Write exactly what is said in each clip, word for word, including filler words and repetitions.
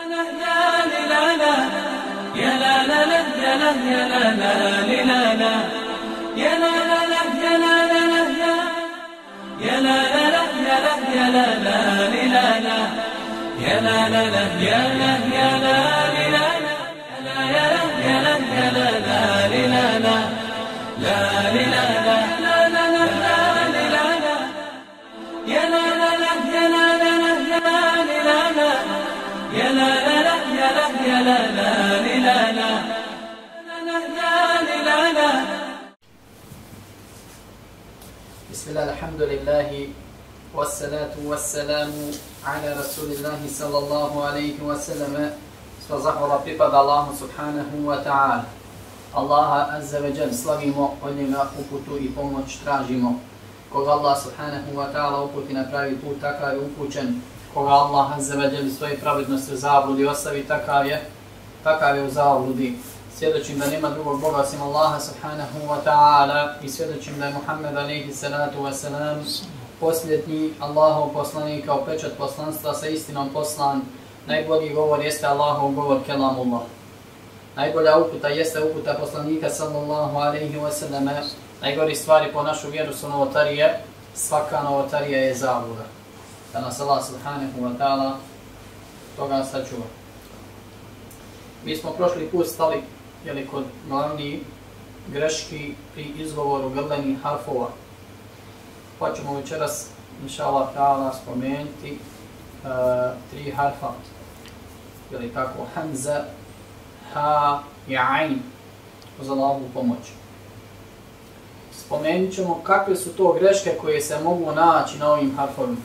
Bismillah, alhamdulillahi, wassalatu wassalamu ala rasulillahi sallallahu alaihi wasallam. Sva zahvala pripada Allahu subhanahu wa ta'ala. Allaha azza wa jal slavimo, od njega uputu i pomoć tražimo. Koga Allah subhanahu wa ta'ala uputi na pravi put, takav je upućen. Koga Allah azza wa jal svoje pravednosti u zabludi ostavi, takav je, takav je u zabludi. Svjedočim da nema drugog Boga osim Allaha subhanahu wa ta'ala i svjedočim da je Muhammed alejhi salatu wa salam posljednji Allahov poslanik kao pečat poslanstva sa istinom poslan. Najbolji govor jeste Allahov govor, kelamullah. Najbolja uputa jeste uputa poslanika sallallahu alejhi wa sallam. Najgori stvari po našu vjeru su novotarije, svaka novotarija je zabluda. Da nas Allah subhanahu wa ta'ala toga sačuva. Mi smo prošli put stali jeli, kod glavnih greški pri izgovoru grlenih harfova. Pa ćemo večeras, inša Allah ta'ala, spomenuti uh, tri harfa. Jeli tako, hamza, ha i ain. Uz Allahovu pomoć. Spomenut ćemo kakve su to greške koje se mogu naći na ovim harfovima.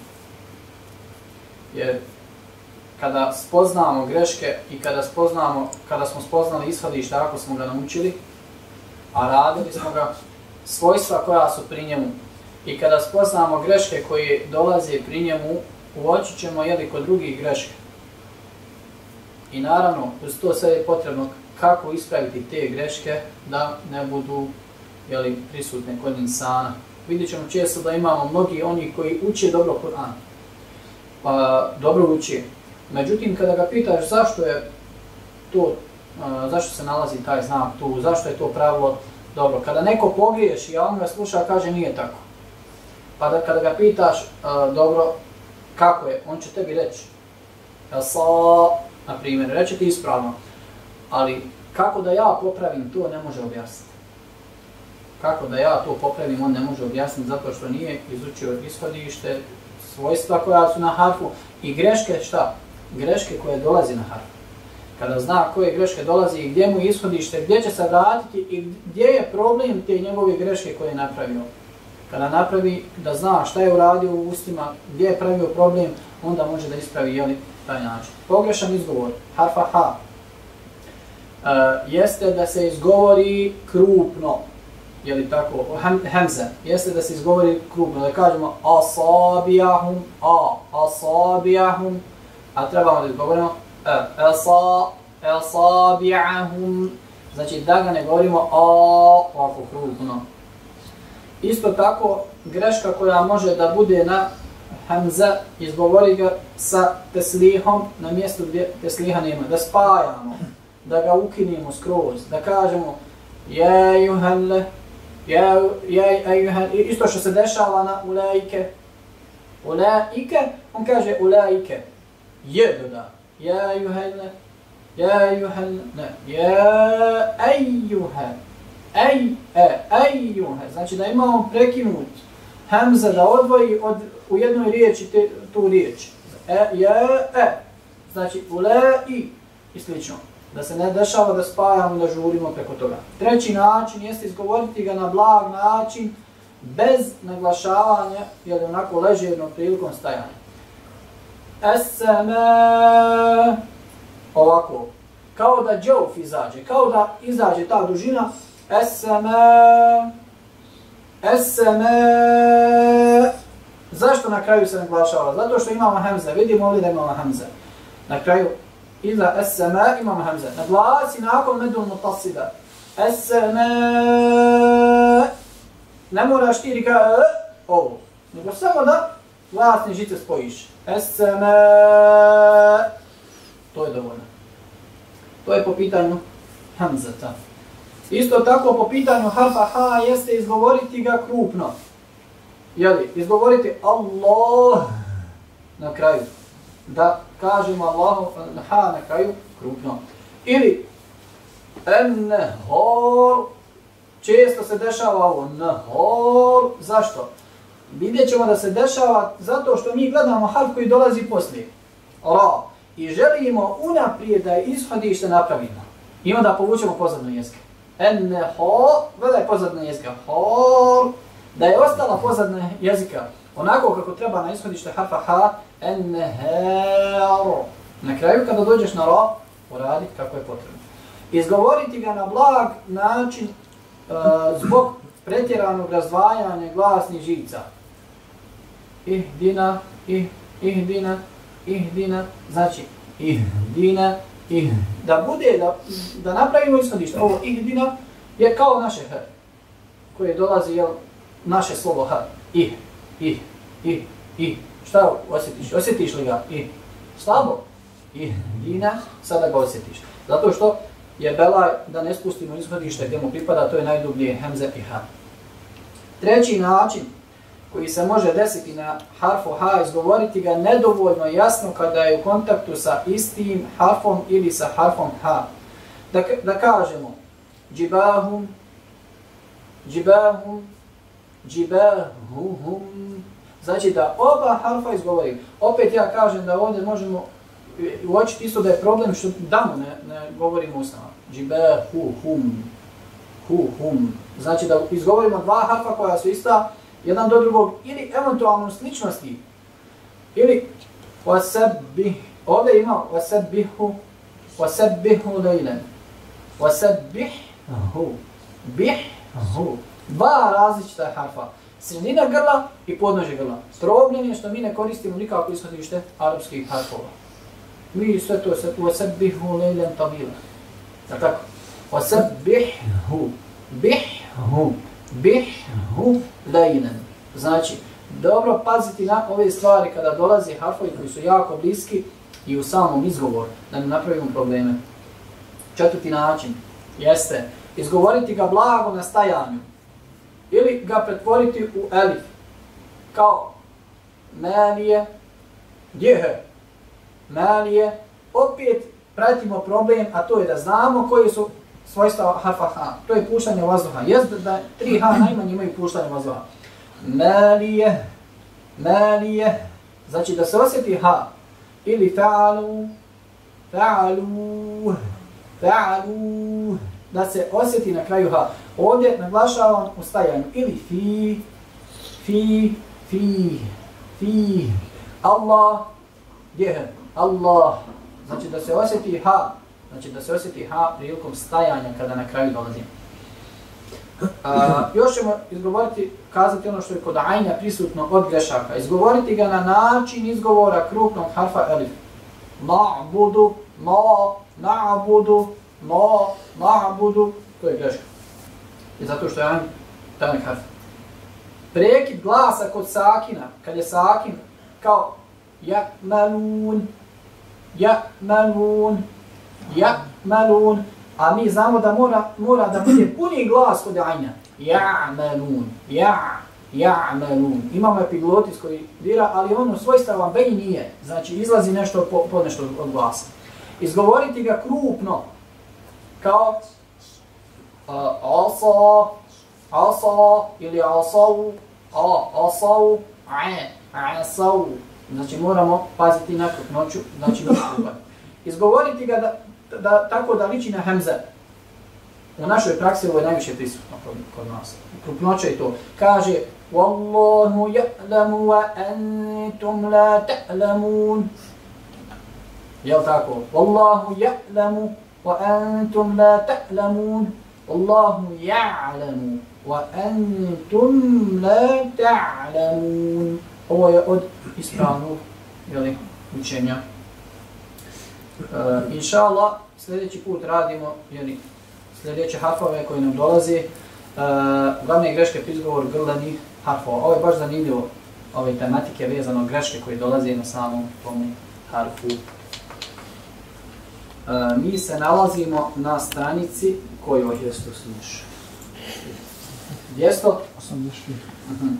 Jer kada spoznamo greške i kada spoznamo, kada smo spoznali ishodište ako smo ga naučili, a radili smo ga, svojstva koja su pri njemu, i kada spoznamo greške koje dolaze pri njemu, uočit ćemo jeli kod drugih greške. I naravno, uz to sve je potrebno kako ispraviti te greške da ne budu jeli, prisutne kod insana. Vidjet ćemo često da imamo mnogi oni koji uče dobro Kur'an. Pa, dobro uče. Međutim, kada ga pitaš zašto je to, uh, zašto se nalazi taj znak tu, zašto je to pravilo dobro, kada neko pogriješi, a on ga sluša, kaže nije tako. Pa da, kada ga pitaš uh, dobro, kako je, on će tebi reći. Sa, na primjer, reći ti ispravno, ali kako da ja popravim, to ne može objasniti. Kako da ja to popravim, on ne može objasniti zato što nije izučio ishodište, svojstva koja su na harfu i greške šta? Greške koje dolazi na harfu. Kada zna koje greške dolazi i gdje mu je ishodište, gdje će se vratiti i gdje je problem te njegove greške koje je napravio. Kada napravi da zna šta je uradio u ustima, gdje je pravio problem, onda može da ispravi jeli, taj način. Pogrešan izgovor, harfa ha, uh, jeste da se izgovori krupno. Jeli tako, hamza, jeste da se izgovori krupno, da kažemo asabijahum, a, asabijahum, a trebamo da izgovorimo asa, asabijahum, znači da ga ne govorimo a, ovako krupno. Isto tako, greška koja može da bude na hamza, izgovori ga sa teslihom na mjestu gdje tesliha nema, da spajamo, da ga ukinemo skroz, da kažemo ja juhalle, Ja, ja, ja, isto što se dešava na ulaike. Ulaike, on kaže ulaike. Je doda. Ja juhele. Ja juhele. Ne. Ja ejuhe. Ej, e, ejuhe. Znači da imamo prekinut hamza da odvoji od, u jednoj riječi te, tu riječ. E, ja, e. Znači ulai i slično. Da se ne dešava da spajamo, da žurimo preko toga. Treći način jeste izgovoriti ga na blag način, bez naglašavanja, jer onako ležerno prilikom stajanja. Eseme, ovako, kao da džauf izađe, kao da izađe ta dužina, eseme, eseme. Zašto na kraju se naglašava? Zato što imamo hamza, vidimo li da imamo hamza. Na kraju, iza es-sama imamo hamza. Naglasi nakon medul mutasida. Es-sama. Ne moraš ti rika ovo, nego samo da glasne žice spojiš. Es-sama. to je dovoljno. To je po pitanju hamzata. Isto tako po pitanju harfa ha jeste izgovoriti ga krupno. Jeli, izgovoriti Allah na kraju. Da kažemo Allahu ha na kraju krupno. Ili en-nehor, često se dešava ovo nehor. Zašto? Vidjet ćemo da se dešava zato što mi gledamo harf koji dolazi poslije. Ra. I želimo unaprijed da je ishodište napravimo. I onda povučemo pozadnu jezika. En-nehor, gledaj pozadna jezika. Hor. Da je ostala pozadna jezika onako kako treba na ishodište harfa ha. En-neher. Na kraju kada dođeš na ra, uradi kako je potrebno. Izgovoriti ga na blag način uh, zbog pretjeranog razdvajanja glasnih žica. Ihdina, ih, ihdina, ihdina, znači ihdina, ih. Da bude, da, da napravimo ishodište. Ovo ihdina je kao naše h, koje dolazi, jel, naše slovo h. Ih, ih, ih, ih. Šta osjetiš? Osjetiš li ga? Ih. Slabo. Ihdina, sada ga osjetiš. Zato što je belaj da ne spustimo ishodište gdje mu pripada, to je najdublje hemze i ha. Treći način koji se može desiti na harfu ha, izgovoriti ga nedovoljno jasno kada je u kontaktu sa istim harfom ili sa harfom ha. Da, da kažemo džibahum, džibahum, džibahuhum. Znači da oba harfa izgovorim. Opet ja kažem da ovdje možemo uočiti isto da je problem što damo ne, ne govorimo usnama. Džibahuhum, hu-hum. Znači da izgovorimo dva harfa koja su ista jedan do drugog ili eventualno sličnosti. Ili wasabih. Ovdje ima wasabihu, wasabihu lejlen. Wasabihu, bihu. Dva različita harfa. Sredina grla i podnožje grla. Problem je što mi ne koristimo nikako ishodište arapskih harfova. Mi sve to se wasabihu lejlen tabila. Da tako? Wasabihu, bihu. Bihu lejlen. Znači, dobro paziti na ove stvari kada dolazi harfovi koji su jako bliski i u samom izgovoru, da ne napravimo probleme. Četvrti način jeste izgovoriti ga blago na stajanju ili ga pretvoriti u elif. Kao melije, djehe, melije. Opet pratimo problem, a to je da znamo koji su svojstva harfa ha. To je puštanje vazduha. Jest da tri ha najmanje imaju puštanje vazduha. Malije, malije. Znači da se osjeti ha. Ili fa'alu, fa'alu, fa'alu. Da se osjeti na kraju ha. Ovdje naglašavam u stajanju. Ili fi, fi, fi, fi. Allah, gdje? Allah. Znači da se osjeti ha. Znači da se osjeti ha prilikom stajanja kada na kraju dolazi. A, još ćemo izgovoriti, kazati ono što je kod ajnja prisutno od grešaka. Izgovoriti ga na način izgovora krupnog harfa elif. Na'budu, na, na'budu, na, na'budu. To je greška. I zato što je ajn tanak harf. Prekid glasa kod sakina, kad je sakin, kao ja'malun, ja'malun, ja'malun. A mi znamo da mora, mora da bude puni glas kod ajnja. Ja'malun, ja, ja'malun. Imamo epiglotis koji dira, ali ono svojstavan bej nije. Znači izlazi nešto po, po nešto od glasa. Izgovoriti ga krupno, kao uh, asa, asa ili asavu, a, asavu, a, asavu. Znači moramo paziti na krupnoću, znači krupno. Izgovoriti ga da, da, tako da liči na hemze. U našoj praksi ovo je najviše prisutno kod nas. Krupnoća je to. Kaže Wallahu ya'lamu wa antum la ta'lamun. Jel tako? Wallahu ya'lamu wa antum la ta'lamun. Wallahu ya'lamu wa antum la ta'lamun. Ovo je od ispravnog učenja. Uh, inša Allah, sljedeći put radimo jeli, sljedeće harfove koji nam dolaze, uh, glavne greške pri izgovoru grlanih harfova. Ovo je baš zanimljivo, ove tematike vezano greške koje dolaze na samom tom harfu. Uh, mi se nalazimo na stranici kojoj je to sluša. dvjesto osamdeset šest. Uh-huh.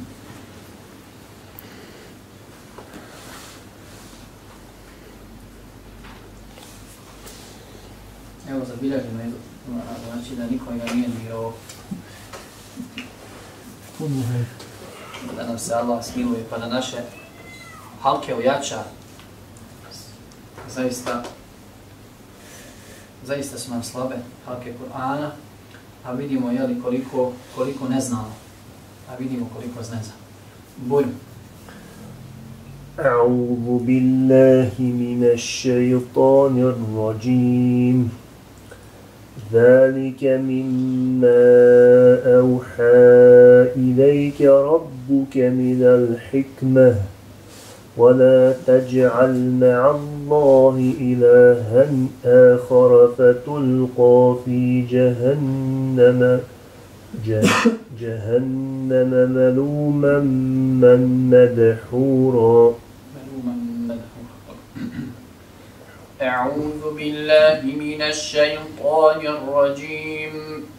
Evo zabilježimo, znači da niko ga nije dirao. Da nam se Allah smiluje pa da naše halke ojača. Zaista, zaista su nam slabe halke Kur'ana, a vidimo jeli, koliko, koliko ne znamo, a vidimo koliko ne znamo. Bujno. أعوذ بالله من الشيطان الرجيم ذلك مما أوحى إليك ربك من الحكمة ولا تجعل مع الله إلها آخر فتلقى في جهنم جهنم ملوما مدحورا أعوذ بالله من الشيطان الرجيم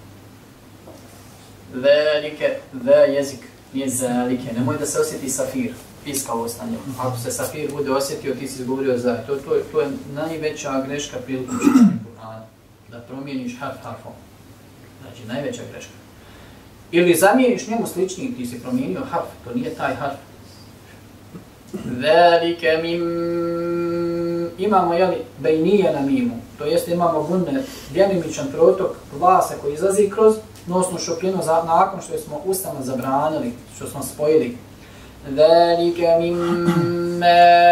ذلك ذا يزك ذلك nemoj da se osjeti safir, iskavost na njemu. Ako se safir bude osjetio, ti si izgovorio za. To, to, to je najveća greška prilikom čitanja Kur'ana. Da promijeniš harf harfom. Znači, najveća greška. Ili zamijeniš njemu slični, ti si promijenio harf, to nije taj harf. Velike mim... Imamo, jeli, bejnije na mimu, to jest imamo gunne, djenimičan protok glasa koji izlazi kroz nosnu šupljinu za, nakon što smo ustano zabranili, što smo spojili. Velike mimme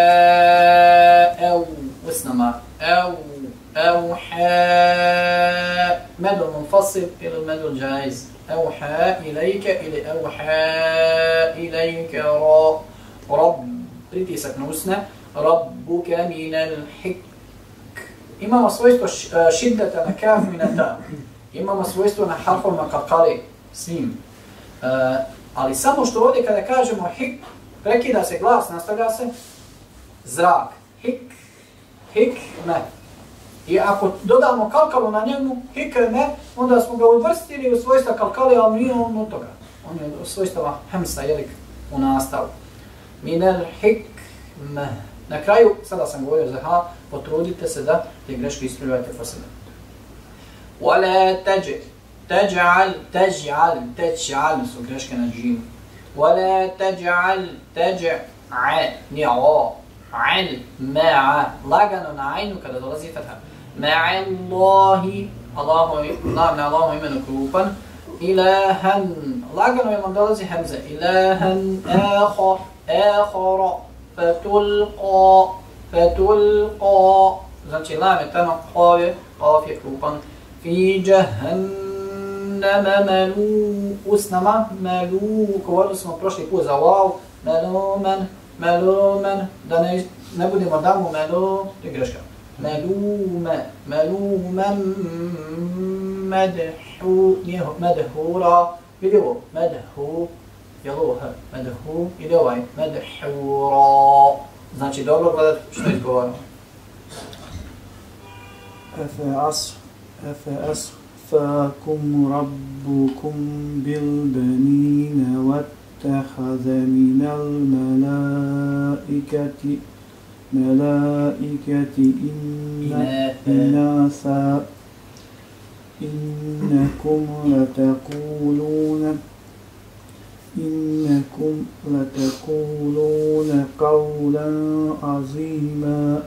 ev, usnama, ev, ev, he, medul munfasil ili medul džajz. Evha ilajke ili evha ilajke ra, rab, pritisak na usne, rabbuke minel hik. Imamo svojstvo šiddeta na kaf mineta, imamo svojstvo na harfovima kakali, svim. Uh, ali samo što ovdje kada kažemo hik, prekida se glas, nastavlja se zrak, hik, hik, me. I ako dodamo kalkalu na njemu, hikme, onda smo ga uvrstili u svojstva kalkali, ali nije on od toga. On je u svojstava hemsa, jelik, u nastavu. Minel hikme. Na kraju, sada sam govorio za ha, potrudite se da te greške ispravljate po sebe. Wala teđe, teđal, teđal, teđal su greške na džimu. Wala teđal, teđa, nije o, al, ma'a, lagano na ajnu kada dolazi fatha. Ma'allahi, Allahovi, nam na Allahovom imenu krupan, ilahan, lagano je vam dolazi hemze, ilahan, eho, ehoro, fatulqa, fatulqa, znači lam je tamo, qaf je, qaf je krupan, fi jahannama malu, usnama, malu, govorili smo prošli put za wow, maluman, maluman, da ne, ne budemo damu malu, to je greška. Malume, maluman, madhu, nije madhura, vidi ovo, madhu, je li ovo h, madhu, ide ovaj, madhura. Znači dobro gledati što izgovorimo. Efe as, efe as, fakum rabbukum bil banina vattakhadha minal malaikati ملائكة إناثا إنكم لتقولون إنكم لتقولون قولا عظيما.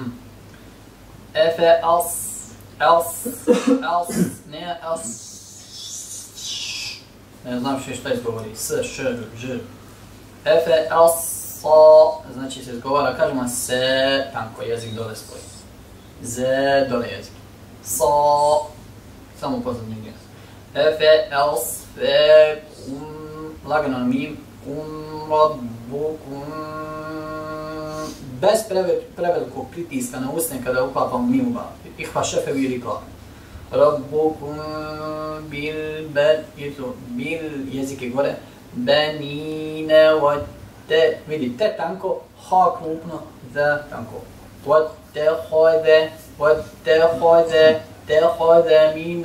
Efe as, as, as, ne as. Ne znam što šta izgovori, s, š, ž. Efe as. So, znači se izgovara, kažemo se, tanko jezik dole spoji. Z, dole jezik. So, samo pozadnji glas. Efe, els, fe, kum, lagano mim, kum, rabbukum, bez prevelikog pritiska na usne kada uklapamo mim u ba. Ihva šefevi ili kla. Rabbukum, bil, ben, bil, jezik je gore, benine, wat, te, vidi, te tanko, ha krupno, the tanko. What te hojde, واتخذ اتخذ من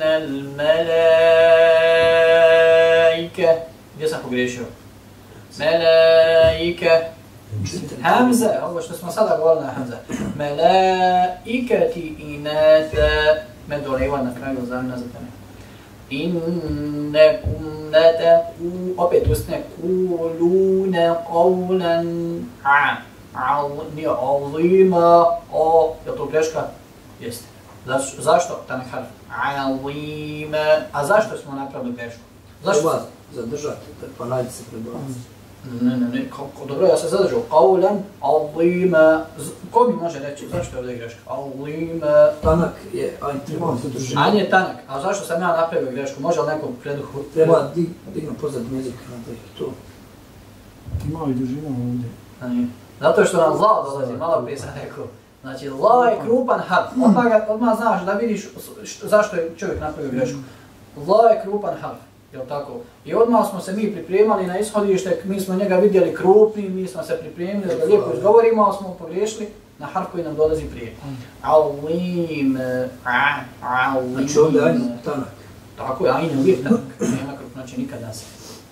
الملائكة. Gdje sam pogriješio? Melaike. Hamza, ovo što smo sada govorili na Hamza. Melaikati inata. Med dole Ivan na kraju, zamina za teme. Innekum lataku, opet usne, kulune qawlan a. Nije azima, o, je to greška? Jeste. Zašto? Zašto? Tanak harf. Azima. A zašto smo napravili grešku? Zašto? Zadržati, pa nađi se prebaciti. Ne, ne, ne, kako, dobro, ja sam zadržao. Qawlan azima. Ko mi može reći? Zašto je ovdje greška? Azima. Tanak je, ajn treba zadržati. Ajn je tanak, a zašto sam ja napravio grešku? Može li nekom preduhu? Treba digno pozadnji jezik, da je to. Malo i dužina ovdje. Zato što nam la dolazi, malo prije sam rekao. Znači, la je krupan harf. Odmah, ga, odmah znaš da vidiš što, zašto je čovjek napravio grešku. La je krupan harf, jel tako? I odmah smo se mi pripremali na ishodište, mi smo njega vidjeli krupni, mi smo se pripremili da ga lijepo izgovorimo, ali smo pogriješili na harf koji nam dolazi prije. Alim, a, alim. Znači ovdje ajn tanak. Tako je, ajn je uvijek tanak. Nema krup, znači nikad nas.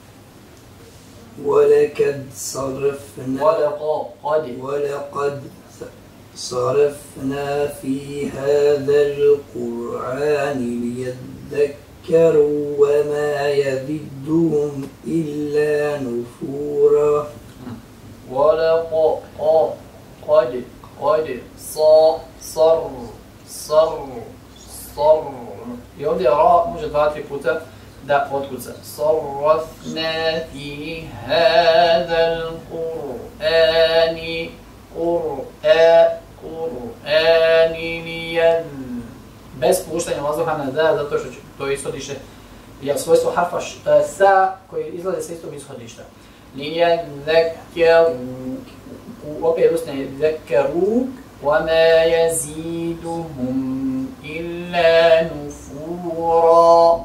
وَلَكَدْ صَرَفْنَا وَلَقَدْ وَلَقَدْ صَرَفْنَا فِي هَذَا الْقُرْآنِ لِيَذَّكَّرُوا وَمَا يَزِدُّهُمْ إِلَّا نُفُورًا. وَلَقَدْ قَدْ قَدْ صَ صَرْ صَرْ صَرْ. I ovdje ra može dva, tri puta da otkuca. Sarrafna fi hadal Qur'ani Qur'a Qur'ani liyan. Bez puštanja vazduha na da, zato što to ishodište je svojstvo harfa sa koji izlaze sa istog ishodišta. Liyan zakkaru, opet usne zakkaru, wa ma yaziduhum illa nufura.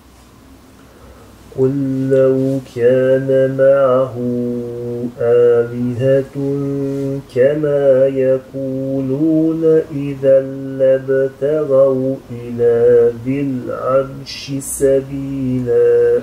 قل لو كان معه آلهة كما يقولون إذا لابتغوا إلى ذي العرش سبيلا.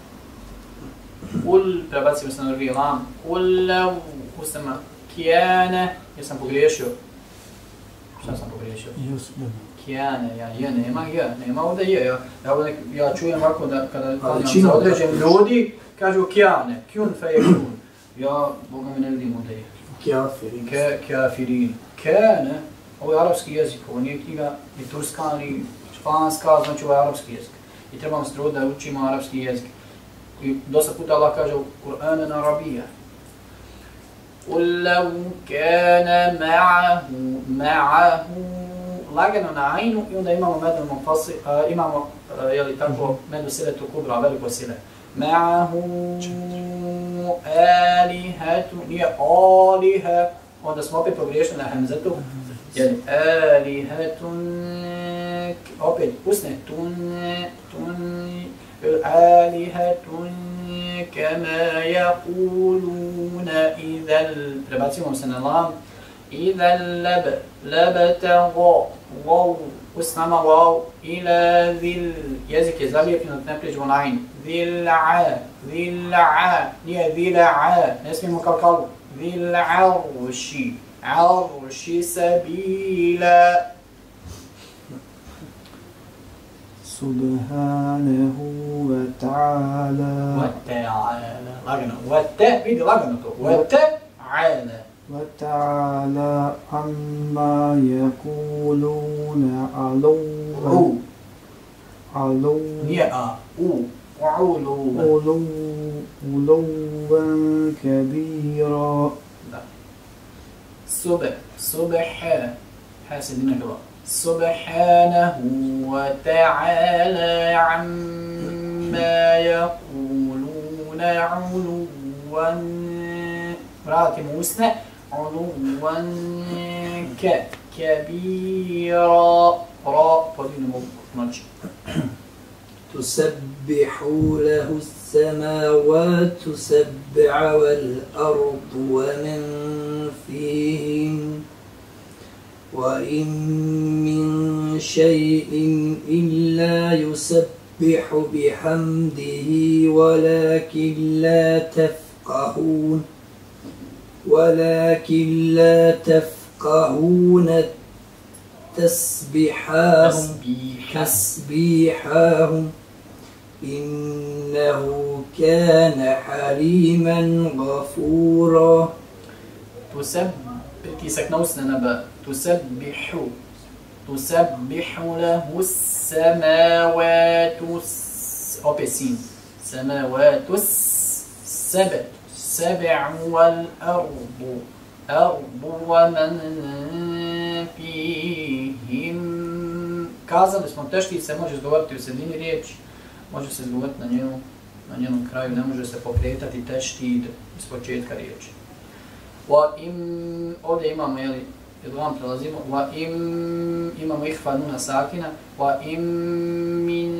قل prebacimo se na drugi lam. قل لو usama kjane, jesam pogriješio. Šta sam pogriješio? Kjane, ja, je, nema je, nema ovdje je, ja, ja, ovdje, ja čujem ovako da kada klanjam sa određenim ljudi, kažu kjane, kjun fe je kjun, ja, Boga mi ne vidim ovdje je. Kjafirin. Ke, kjafirin. Kjane, ovo je arapski jezik, ovo nije knjiga ni turska, ni španska, znači ovo je arapski jezik. I trebamo se truditi da učimo arapski jezik. I dosta puta Allah kaže u Kur'anu arabija. قُلْ لَوْ كَانَ مَعَهُ مَعَهُ lagano na ajnu i onda imamo medu munfasil, uh, imamo, uh, jeli tako, medu siletu kubra, veliko sile. Ma'ahu alihatu, nije aliha, onda smo opet pogriješili na hamzatu, jeli alihatun, opet usne tun, tun, alihatun, kama yaquluna idhal, prebacimo se na lam, إذا لب لبتغوا واو وسنما واو إلى ذي يزك يزالي في نتنبلج ونعين ذي الع ذي الع نيا ذي الع نسمي مكالكال ذي العرش عرش سبيلا. سبحانه وتعالى وتعالى لغنا وت بيدي لغنا وتعالى وتعالى عما يقولون علوا علوا يا او علوا علوا كبيرا. سبح سبح حاسدين كده سبحانه وتعالى عما يقولون علوا راتب مسنى علوا ك كبيرا را فضيل مبنج. تسبح له السماوات سبع والأرض ومن فيهن وإن من شيء إلا يسبح بحمده ولكن لا تفقهون ولكن لا تفقهون تسبيحهم تسبيحهم إنه كان حليما غفورا. تسبح تيسك نوسنا نبا تسبح تسبح له السماوات أوبسين سماوات السبع سبع والأرض أرض ومن فيهم. Kazali smo teških se može izgovoriti u sredini riječi, može se izgovoriti na njenom, na njenom kraju, ne može se pokretati teštid iz početka riječi. Wa im, ovdje imamo, jeli, jednom prelazimo, wa im, imamo ihfa nuna sakina, wa im min,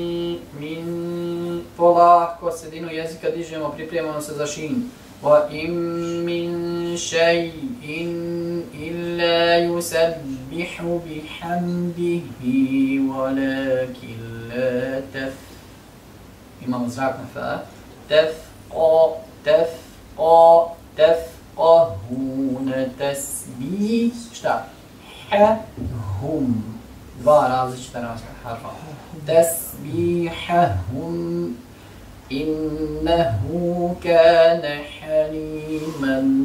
min, polako sredinu jezika dižemo, pripremamo se za šin. Wa im min shay'in illa yusabbihu bihamdihi walakin la taf. Imamo zrak na fa. Tafqa, tafqa, tafqahuna tasbih. Šta? Ha, hum. Dva različita harfa. Tasbihahum. Innehu kana haliman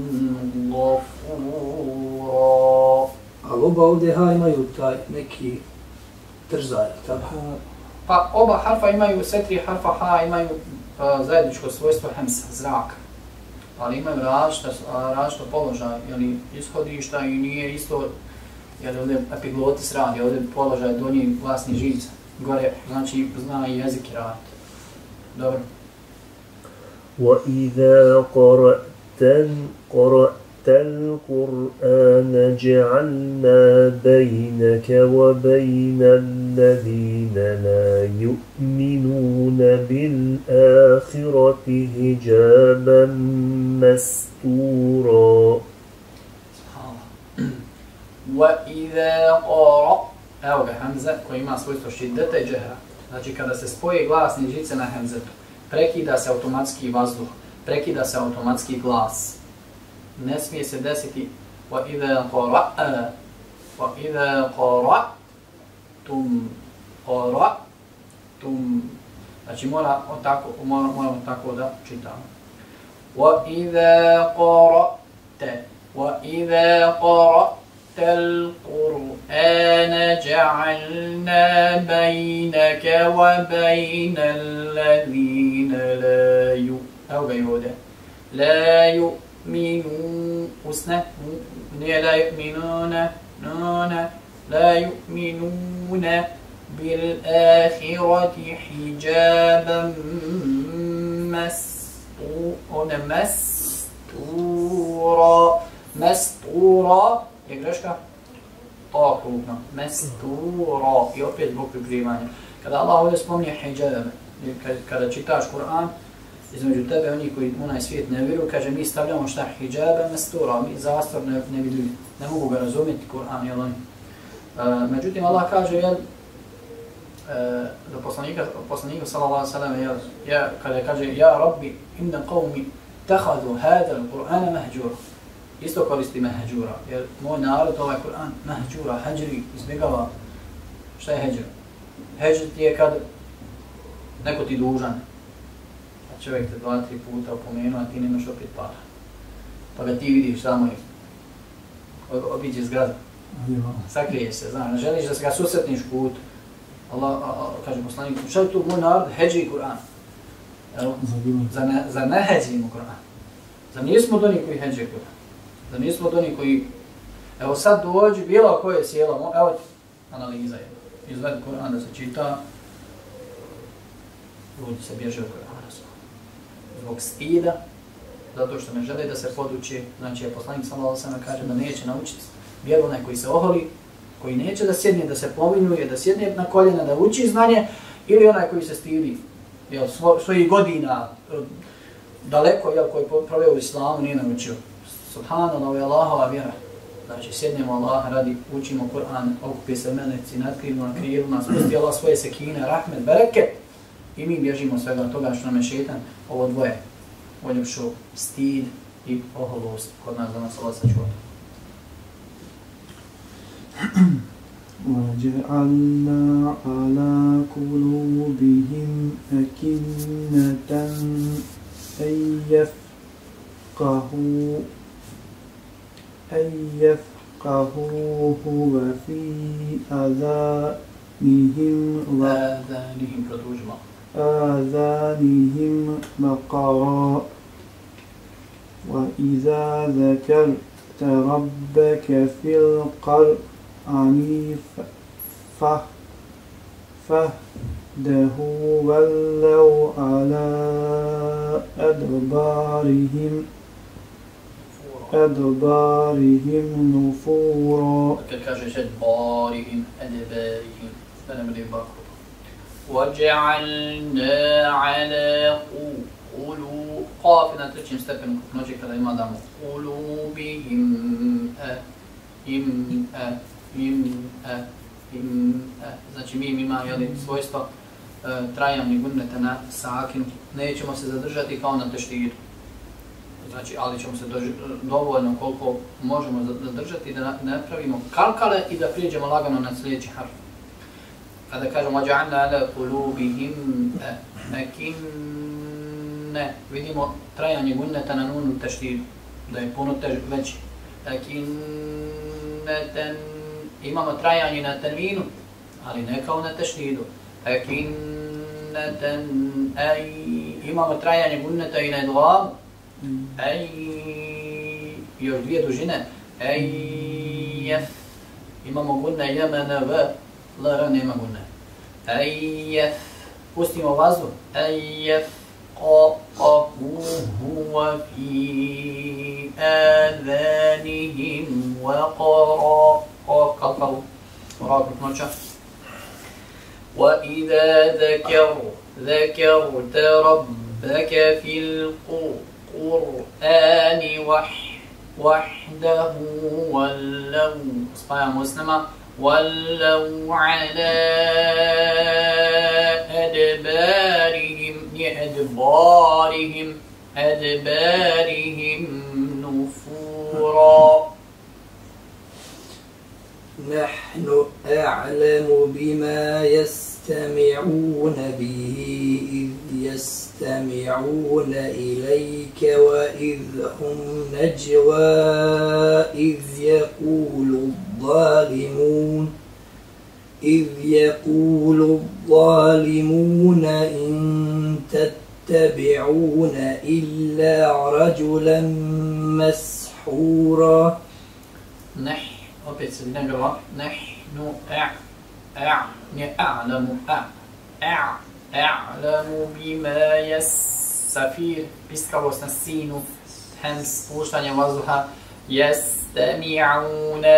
gafura. Ali oba ovdje ha imaju taj neki trzaj, tako? Pa oba harfa imaju, sve tri harfa ha imaju uh, zajedničko svojstvo hemsa, zraka. Ali imaju različita, različita položaj, jeli, ishodišta i nije isto, jer ovdje epiglotis radi, ovdje položaj donji glasni živca. Gore, znači, zna i jezik raditi. Dobro. وَإِذَا قَرَأْتَ قَرَأْتَ الْقُرْآنَ جَعَلْنَا بَيْنَكَ وَبَيْنَ الَّذِينَ لَا يُؤْمِنُونَ بِالْآخِرَةِ حِجَابًا مَسْتُورًا. وَإِذَا قَرَأْتَ, evo ga hemza koji ima svojstvo šiddeta i džehra. Znači kada se spoje glasni žice na hemzetu, prekida se automatski vazduh, prekida se automatski glas. Ne smije se desiti وَإِذَا قَرَأَ وَإِذَا قَرَأْتُمْ قَرَأْتُمْ. Znači mora tako, moramo, moramo tako da čitamo. وَإِذَا قَرَأْتَ وَإِذَا قَرَأْتَ القرآن جعلنا بينك وبين الذين لا يؤمنون أو غيره لا يؤمنون أسنة لا يؤمنون نون لا يؤمنون بالآخرة حجابا مستورا مستورا مستورا je greška, to krupno, mesturo, i opet zbog prikrivanja. Kada Allah ovdje spominje hijab, kada čitaš Kur'an, između tebe onih koji u onaj svijet ne vjeruju, kaže mi stavljamo šta hijab, mesturo, mi zastor ne, ne vidu, ne mogu ga razumjeti Kur'an, jel oni. Uh, međutim, Allah kaže, jel, uh, do poslanika, poslanika sallallahu alaihi sallam, jel, ja, kada kaže, ja rabbi, inna qavmi tahadu hada al-Qur'ana mahjura. Isto koristi mehđura, jer moj narod ovaj Kur'an mehđura, heđri, izbjegava. Šta je heđr? Heđr ti je kad neko ti dužan, a čovjek te dva, tri puta opomenuo, a ti nemaš opet para. Pa ga ti vidiš samo i obiđe zgrada. Sakriješ se, znaš, ne želiš da se ga susretniš put. Allah, a, a, kaže poslanik, šta je tu moj narod? Heđri Kur'an. Zar ne, zar ne heđrimo Kur'an? Zar nismo do njih koji heđri Kur'an? Da nismo od onih koji, evo sad dođi, bilo koje sjelo, evo ti analiza je, izvedi Kur'an da se čita, ljudi se bježe od Kur'ana zbog stida, zato što ne žele da se poduči, znači je poslanik sallallahu alejhi ve sellem kaže da neće naučiti, bijel onaj koji se oholi, koji neće da sjedne, da se povinuje, da sjedne na koljena, da uči znanje, ili onaj koji se stidi, jel, svo, svojih godina, daleko, jel, koji proveo u islamu, nije naučio. Subhanallah, ovo je Allahova vjera. Znači, sjednemo Allah radi, učimo Kur'an, okupi se meleci, natkrivimo na krilima, spusti Allah svoje sekine, rahmet, bereket. I mi bježimo svega toga što nam je šetan, ovo dvoje. Oljepšu, stid i oholost kod nas da nas Allah sačuva. وَجَعَلْنَا عَلَى قُلُوبِهِمْ أَكِنَّةً أَن يَفْقَهُوا أَن يَفْقَهُوهُ وَفِي آذَانِهِمْ آذَانِهِمْ produžimo. آذَانِهِمْ وَقْرًا وَإِذَا ذَكَرْتَ رَبَّكَ فِي الْقُرْآنِ فَهْدَهُ وَلَّوْا عَلَى أَدْبَارِهِمْ أَدْبَارِهِمْ نُفُورًا. Kad kažeš adbarihim, adbarihim, da ne bude bakru. وَجَعَلْنَا عَلَى قُلُوبِهِمْ قاف na trećem stepenu kupnoće kada ima damo قُلُوبِهِمْ a im a im a im a. Znači mi ima jeli, svojstvo uh, trajanja gunneta na sakinu. Nećemo se zadržati kao na teštiru. Znači, ali ćemo se doži, dovoljno koliko možemo zadržati da napravimo kalkale i da prijeđemo lagano na sljedeći harf. Kada kažemo وَجَعَلْنَا عَلَى قُلُوبِهِمْ أَكِنَّةً vidimo trajanje gunneta na nunu teštiru, da je puno tež, veći. أَكِنَّةً imamo trajanje na terminu, ali ne kao na teštiru. أَكِنَّةً imamo trajanje gunneta i na idghamu. Ej, još dvije dužine. Ejjef. Imamo gunne jemene v, l, nema gunne. Ejjef. Pustimo vazdu. Ejjef. Ko, ko, hu, huwa fi adhanihim wa qara. Ko, kalkalu. Rakut noća. وَإِذَا ذَكَرْ ذَكَرْتَ رَبَّكَ فِي الْقُرْآنِ القرآن وحده ولو spajamo usnama ولو على أدبارهم أدبارهم أدبارهم نفورا. نحن أعلم بما يستمعون به إذ يستمعون إليك وإذ هم نجوى إذ يقول الظالمون إذ يقول الظالمون إن تتبعون إلا رجلا مسحورا. نحن opet se ne grla, nahnu a a ne a'lamu a a a'lamu bima yas-safir piskavost na sinu, hens puštanje vazduha, yastami'una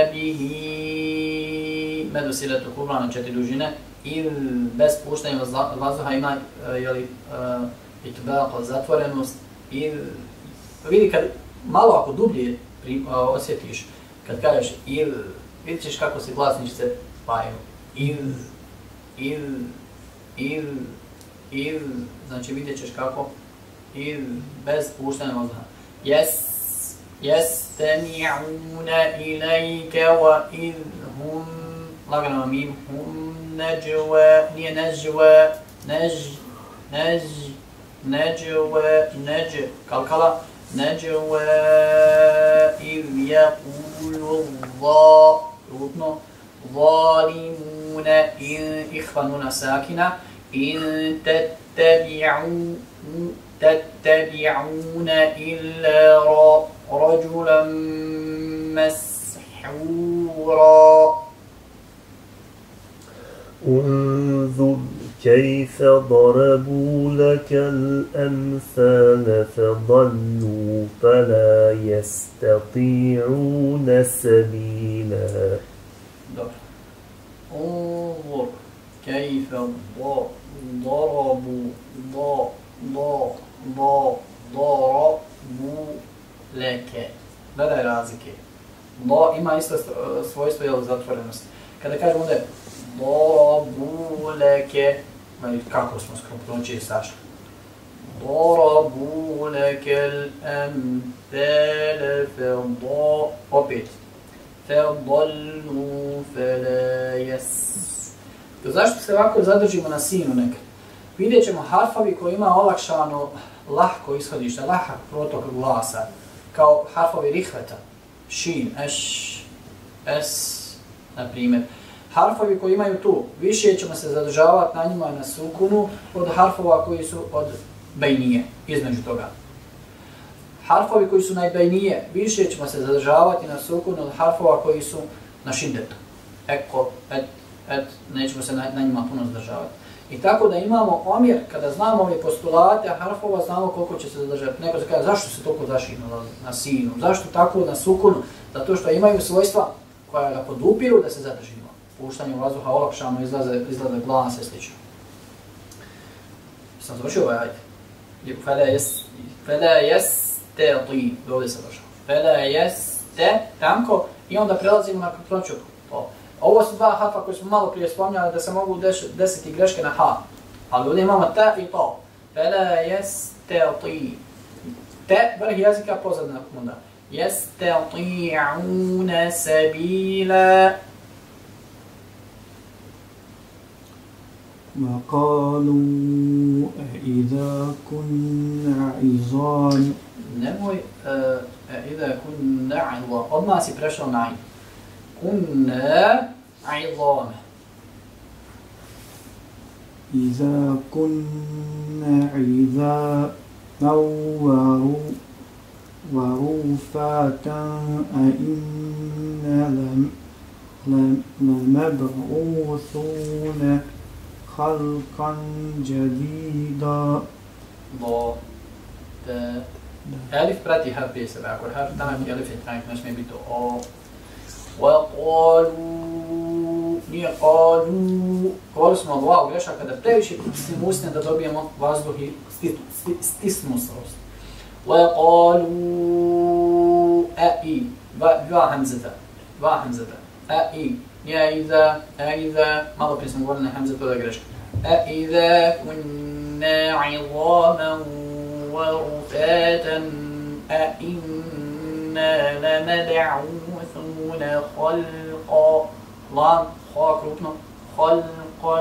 bihi medu silatu kubra na četiri dužine, ili bez puštanja vazduha ima jeli, uh, itbaq, zatvorenost, ili vidi kad malo ako dublje pri, uh, osjetiš, kad kažeš il, vidit ćeš kako se glasničice spajaju. Il, il, il, il, znači vidjet ćeš kako il, bez puštanja vazduha. Yes, yastami'una ilayka wa idh hum, lagano mim, hum najwa, nije najwa, naj, naj, najwa, naj, kalkala, najwa, idh yaqulu الظالمون ظالمون إن إخواننا ساكنة إن تتبعون تتبعون إلا رجلا مسحورا. انظر كيف ضربوا لك الأمثال فضلوا فلا يستطيعون سبيلا. انظر كيف ضربوا ضا ضا ضا ضربوا لك. Gledaj razlike. lo ima isto svojstvo jel, zatvorenosti. Kada kažemo da je darabu leke, kako smo skroponoći sašli? darabu lekel amthale fadallu, opet. Fadallu fala jes. Zašto se ovako zadržimo na sinu nekad? Vidjet ćemo harfovi koji ima olakšano lahko ishodište, lahak protok glasa, kao harfovi rihveta, šin, eš, es, na primjer. Harfovi koji imaju tu, više ćemo se zadržavati na njima na sukunu od harfova koji su od bejnije, između toga. Harfovi koji su na bejnije, više ćemo se zadržavati na sukunu od harfova koji su na šindetu. Eko, et, et, nećemo se na, na njima puno zadržavati. I tako da imamo omjer, kada znamo ove postulate harfova, znamo koliko će se zadržati. Neko se kaže, zašto se toliko zašinilo na sinu, zašto tako na sukunu? Zato što imaju svojstva koja ga podupiru da se zadržimo. Puštanje vazduha olakšano, izlaze, izlaze glasa i slično. Sam završio ovaj ajde. Fele jeste ti, ovdje se došao. Fele jeste, tanko, i onda prelazimo na kročuk. Ovo su dva harfa koje smo malo prije spominjali da se mogu desiti greške na ha. Ali ovdje imamo te i to. Fele jeste ti. Te, vrh jezika, pozadna kunda. Jeste ti'une sabila. وقالوا أإذا كنا عظاما. Nemoj, إذا كنا عظاما. Odmah si prešao na in. كنا عظاما. إذا كنا عظاما ورفاتا أئنا لمبعوثون خلقا جديدا. ض ت ألف prati harf prije sebe, ako harf tamo je alif je trajnik, ne smije biti o. وقالوا nije قالوا, govorili smo o dvaju grešaka, kada previše pritisnemo usne da dobijemo vazduh i stisnemo se usta. وقالوا أي dva hamzeta, dva hamzeta, أي nije iza, أإذا, malo prije smo govorili na hamzetu, to je greška. أإذا كنا عظاما ورفاتا أإنا لمبعوثون خلقا لام خا krupno خلقا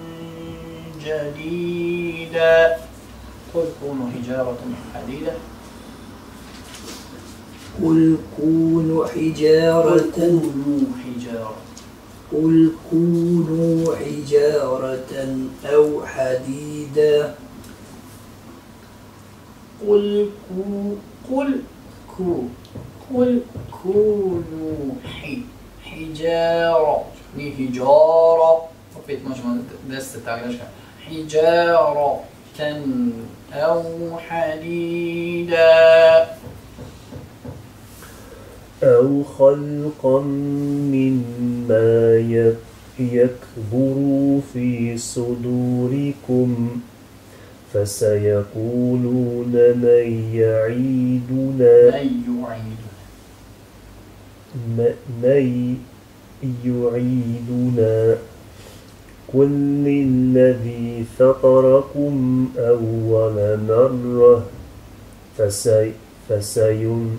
جديدا قل كونوا حجارة حديدا قل كونوا حجارة كونوا حجارة قل كونوا حجارة أو حديدا قل كو قل كو قل كونوا حي حجارة ni حجارة opet možemo desiti ta greška حجارة أو حديدا أو خلقا مما يكبر في صدوركم فسيقولون من يعيدنا من يعيدنا قل الذي فطركم أول مرة فسي فسين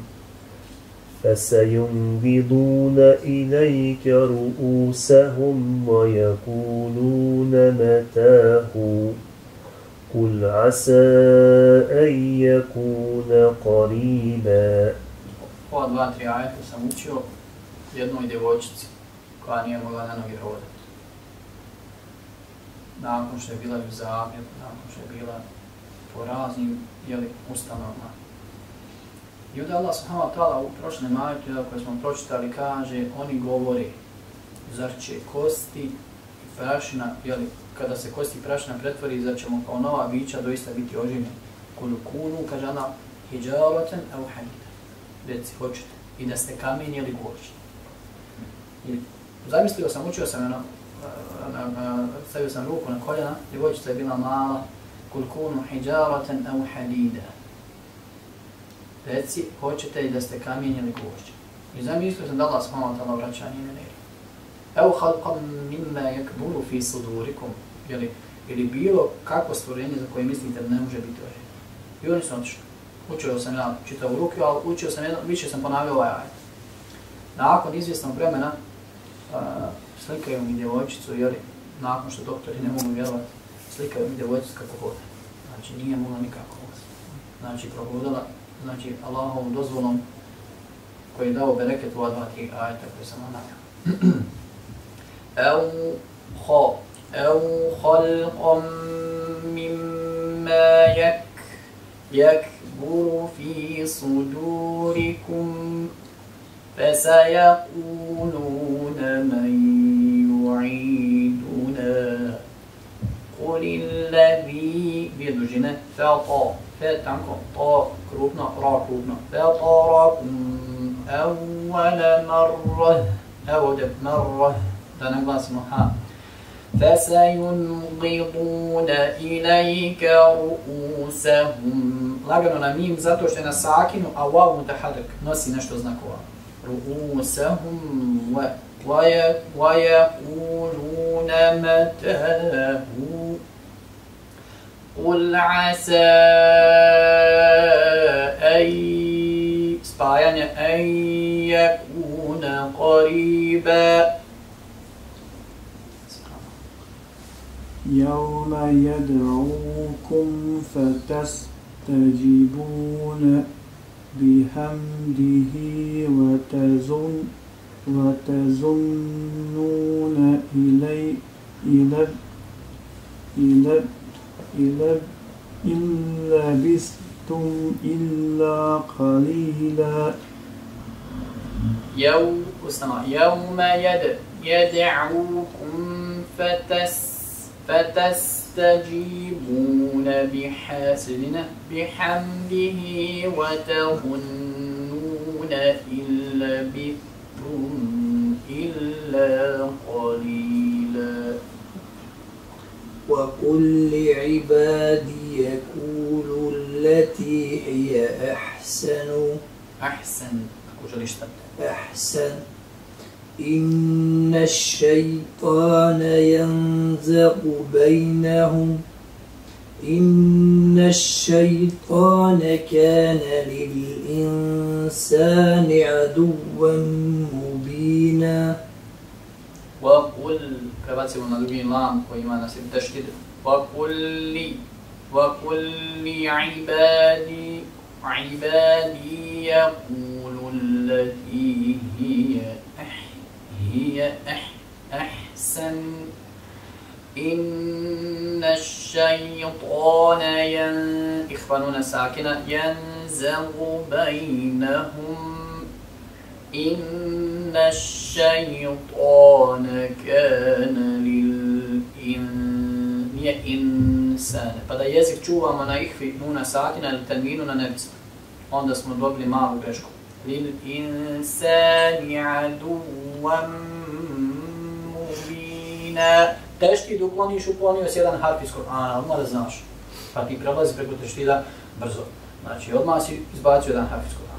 فسينغضون إليك رؤوسهم ويقولون متاه قل عسى أن يكون قريبا. Ova dva, tri ajeta sam učio jednoj djevojčici koja nije mogla na noge hodati. Nakon što je bila u Zagrebu, nakon što je bila po raznim jeli, ustanovama. I onda Allah subhanahu wa ta'ala u prošlom ajetu koje smo pročitali kaže oni govori zar će kosti i prašina, jeli, kada se kosti i prašina pretvori, zar ćemo kao nova bića doista biti oživljeni. Kulu kunu, kaže ona, hijaratan au hadida. Reci, hoćete. I da ste kamen ili gvožđ. Zamislio sam, učio sam, ono, stavio sam ruku na koljena, djevojčica je bila mala. Kul kunu hijaratan au hadida. Reci, hoćete i da ste kamen ili gvožđ. I zamislio sam da Allah subhanahu wa ta'ala vraća njime ne. Evo halqam mimma yakburu fi sudurikum. Jeli, ili bilo kakvo stvorenje za koje mislite da ne može biti rođeno. I oni su otišli. Učio sam ja čitao u ruke, ali učio sam jedno, više sam ponavljao ovaj ajet. Nakon izvjesnog vremena uh, slikaju mi djevojčicu, jeli, nakon što doktori ne mogu vjerovati, slikaju mi djevojčicu kako hoda. Znači nije mogla nikako. Znači prohodala, znači Allahovom dozvolom koji je dao bereket u ova dva, tri ajeta koje sam vam navio. Evo ho, evo halqam mimma yak, yakburu fi sudurikum, فسيقولون من يعيدنا قل الذي بيدوجنا فطا فتنكم طا كروبنا را كروبنا فطركم أول مرة أول مرة تنقص محا فسينغضون إليك رؤوسهم lagano na mim zato što je na sakinu, a waw mutaharrik nosi nešto znakova. رؤوسهم ويقولون متاه قل عسى أن spajanje أن يكون قريبا يوم يدعوكم فتستجيبون بحمده وتظن وتظنون إلي إلى إلى إلى إن لبثتم إلا قليلا يوم يوم يد يدعوكم فتس فتستجيبون بحسنه بحمده وتظنون إن لبثتم إلا قليلا وقل لعبادي يقولوا التي هي أحسن أحسن أحسن إن الشيطان ينزغ بينهم إن الشيطان كان للإنسان عدوا مبينا وقل prebacimo na drugi lam koji ima nas teštid وقل لي وقل لعبادي عبادي يقولوا التي هي هي أح أحسن إن الشيطان ين إخواننا ساكنة ينزغ بينهم إن الشيطان كان للإنسان فدا jezik čuvamo na ihvi nuna sakina ili tanvinu na nebicu. Onda smo dobili malu grešku. للإنسان عدوا مبينا Teštid ukloniš, uklonio si jedan harf iz Kur'ana, odmah da znaš. Pa ti prelazi preko teštida brzo. Znači, odmah si izbacio jedan harf iz Kur'ana.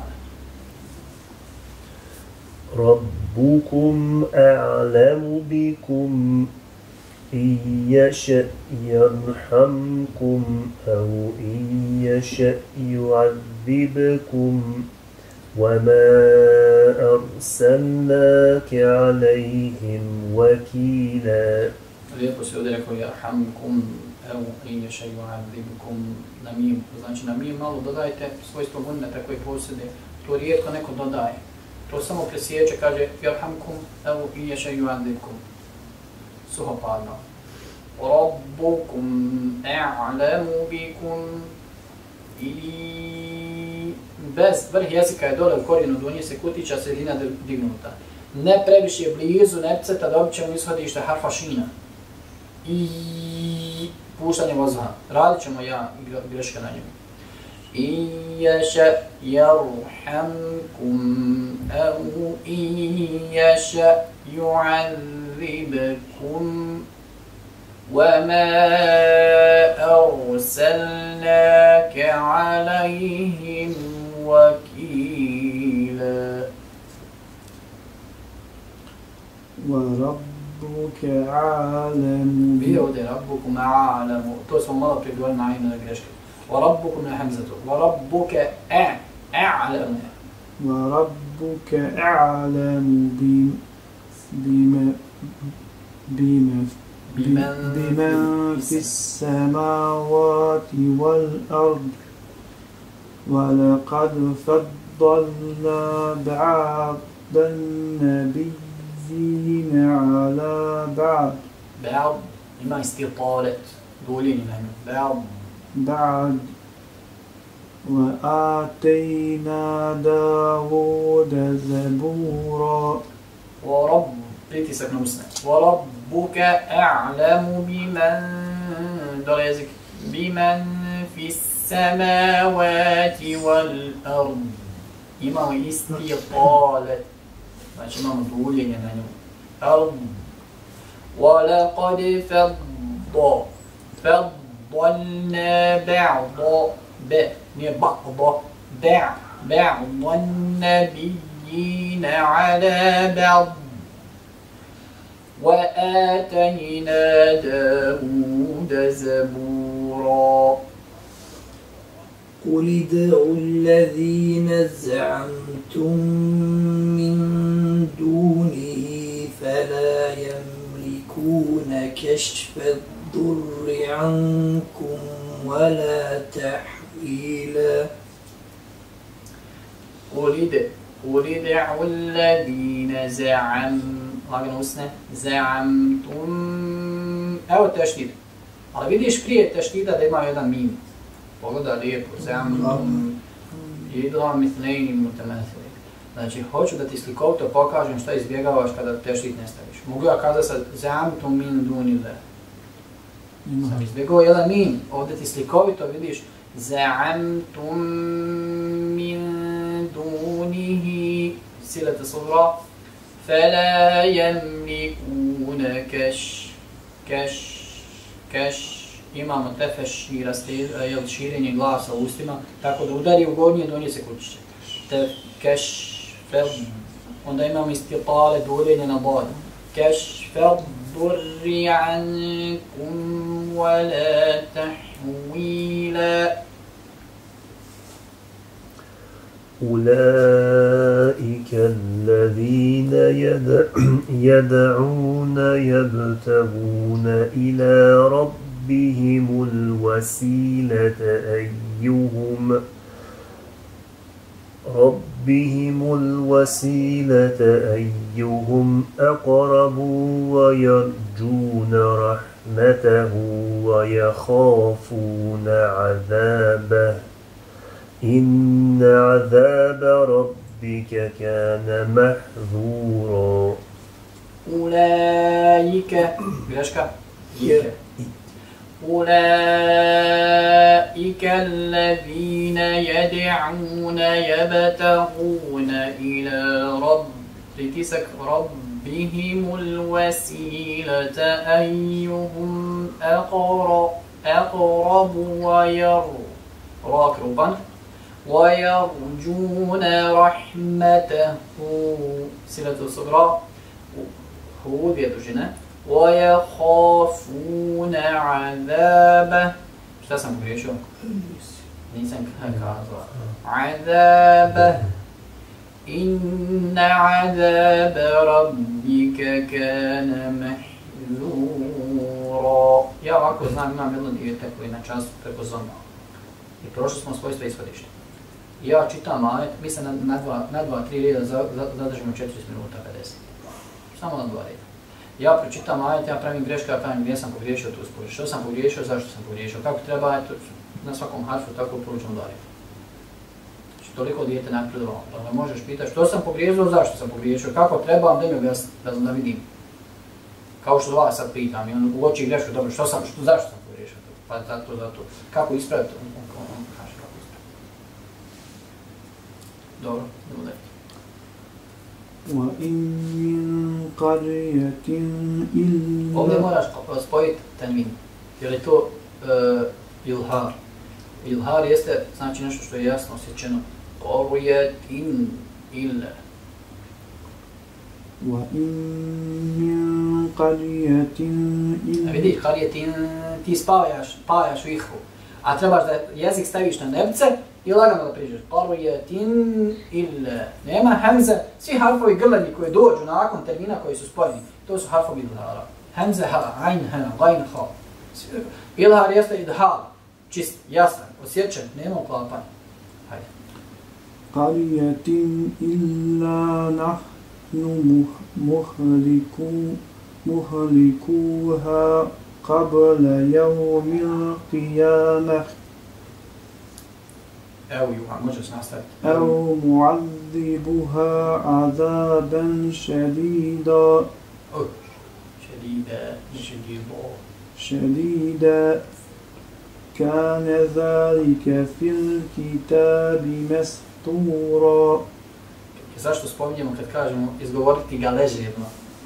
ربكم أعلم بكم إن يشأ يرحمكم أو إن يشأ يعذبكم وما أرسلناك عليهم وكيلا. Lijepo se ovdje rekao yarhamkum evo in yasha yu'adhibkum na mim. Znači na mim malo dodajte svojstvo gunneta koji posjeduje. To rijetko neko dodaje. To samo presjeće, kaže yarhamkum evo in yasha yu'adhibkum. Suhopadno. Rabbukum a'lamu bikum ili bez vrh jezika je dole u korijenu donje se kutića sredina dignuta. Ne previše blizu nepceta dobit ćemo ishodište harfa šina. I puštanje vozva. Radit ćemo ja greška na njemu. I yasha yarhamkum au i yasha yu'adhibkum وما أرسلناك عليهم وكيلا. وَرَبُّكَ أَعْلَمُ Bio ovdje rabbukum a'lamu, to smo malo prije govorili na ime greške. Wa rabbukum na hamzatu, wa rabbuka a'lamu. وَرَبُّكَ أَعْلَمُ بِمَا بِمَا بِمَنْ فِي السَّمَاوَاتِ وَالْأَرْضِ وَلَقَدْ فَضَّلْنَا بَعْضَ النَّبِيِّينَ عَلَى بَعْضٍ بعض ima istitalet, duljenje na nju. بعض بعد وآتينا داود زبورا ورب pritisak na usne. وَرَبُّكَ أَعْلَمُ بِمَنْ dole jezik بِمَنْ فِي السَّمَاوَاتِ وَالْأَرْضِ imamo istitalet, znači imamo duljenje na nju. أَرْض وَلَقَدْ فَضَّ فَضَّلْنَا بَعْضَ ب nije بعض بع بعض النبيين على بعض وآتينا داود زبورا قل ادعوا الذين زعمتم من دونه فلا يملكون كشف الضر عنكم ولا تحويلا قل ادعوا الذين زعم lagano usne زعمتم evo teštid, ali vidiš prije teštida da ima jedan min. Pogledaj lijepo, زعمتم idgham mithnejni mutamathili. Znači, hoću da ti slikovito pokažem šta izbjegavaš kada teštid ne staviš. Mogu ja kazati sad زعمتم min dunillah. Sam izbjegao jedan min, ovdje ti slikovito vidiš زعمتم من دونه سلة صغرى فلا يملكون كش كش كش imamo tefeši, jel, širenje glasa u ustima, tako da udari u gornje, donije se kućiće. Tef, keš, fel, onda imamo istipale, duljenje na bod. Keš, fel, durri ankum, wala tahwila. أولئك الذين يدعون يبتغون إلى ربهم الوسيلة أيهم ربهم الوسيلة أيهم أقرب ويرجون رحمته ويخافون عذابه إن عذاب ربك كان محذورا أولئك greška أولئك الذين يدعون يبتغون إلى رب pritisak ربهم الوسيلة أيهم أقرب أقرب وير راكربا ويرجون رحمته سلة الصغرى هو بيتوجنا ويخافون عذابه šta sam pogriješio? Nisam kazao. عذابه إن عذاب ربك كان محذورا. Ja ovako znam, imam jedno dijete koji na času preko zoma. I prošli smo svojstva ishodišta. Ja čitam ajet, mi se na, na, dva, na dva, tri reda zadržimo četrdeset minuta pedeset. Samo na dva reda. Ja pročitam ajet, ja pravim greške, ja pravim gdje sam pogriješio, tu sporiš. Što sam pogriješio, zašto sam pogriješio, kako treba ajet, na svakom harfu tako poručam dva reda. Znači toliko dijete napredovalo, da me možeš pitati što sam pogriješio, zašto sam pogriješio, kako trebam, da mi objasniti, da, da vidim. Kao što vas sad pitam, i on uoči grešku, dobro, što sam, što, zašto sam pogriješio, pa zato, zato, kako ispraviti, on, on, on kaže kako ispraviti. Dobro, idemo dalje. وَإِن مِّن قَرْيَةٍ إِلَّا Ovdje moraš spojiti tanvin, jer je to uh, ilhar. Ilhar jeste, znači nešto što je jasno osjećeno. Qaryatin illa. وإن من قرية A vidi, karijetin, ti spajaš, spajaš u ihvu, a trebaš da jezik staviš na nebce i lagano da priđeš. Karijetin ili nema hemze, svi harfovi grleni koji dođu nakon termina koji su spojeni, to su harfovi idhara. Hemze, ha, ain, ha, gajn, ha. Ilhar jeste idhar, čist, jasan, osjećan, nema uklapanja. Hajde. قرية إلا نحن مهلكو مهلكوها قبل يوم القيامة Evo juha, možeš nastaviti. أو معذبها عذابا شديدا Oh, šedida, šedido. شديدا كان ذلك في الكتاب مسطورا. Zašto spominjemo kad kažemo izgovoriti ga ležerno?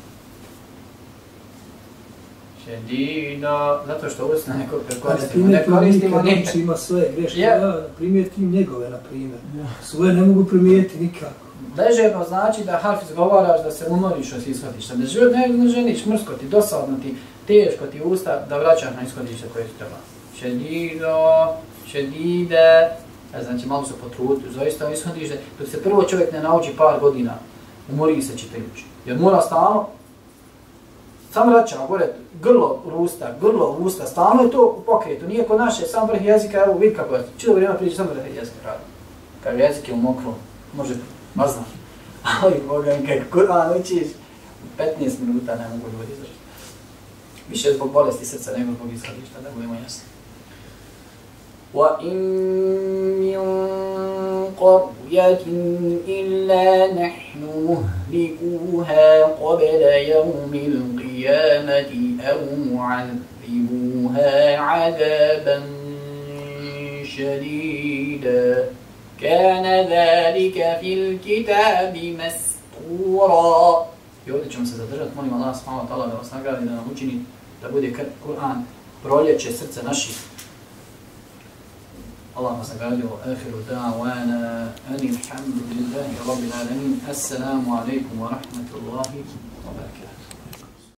Šedida, zato što ovo se na neko koristimo, ne koristimo nikad. Ima svoje greške, Yeah. ja primijetim njegove, na primjer. Svoje ne mogu primijeti nikako. Ležerno znači da harf izgovaraš, da se umoriš od ishodišta, da život ne, ne želiš, mrsko ti, dosadno ti, teško ti usta, da vraćaš na ishodište koje ti treba. Šedido, šedide, znači malo se potruditi, zaista ishodište, dok se prvo čovjek ne nauči par godina, umori se čitajući. Jer mora stalno, sam vraća, gore, grlo u usta, grlo u usta, stalno je to u pokretu, nije kod naše, sam vrh jezika, evo vidi kako je, čilo vrijeme priđe, sam vrh jezika radi. Kad jezik je u mokrom, može mazno, ali Boga mi kako Kur'an učiš, u petnaest minuta ne mogu ljudi izdržati. Više zbog bolesti srca nego zbog ishodišta, da budemo jasni. وَإِن مِّن قَرْيَةٍ إِلَّا نَحْنُ مُهْلِكُوهَا قَبْلَ يَوْمِ الْقِيَامَةِ أَوْ مُعَذِّبُوهَا عَذَابًا شَدِيدًا كَانَ ذَلِكَ فِي الْكِتَابِ مَسْطُورًا. I ovdje ćemo se zadržati, molim Allah subhanahu wa ta'ala da vas nagradi, da nam učini da bude Kur'an proljeće srce naših. Allah nas nagradio. Akhiru da'wana anil hamdulillahi rabbil alamin. Assalamu alaikum wa rahmatullahi wa barakatuh.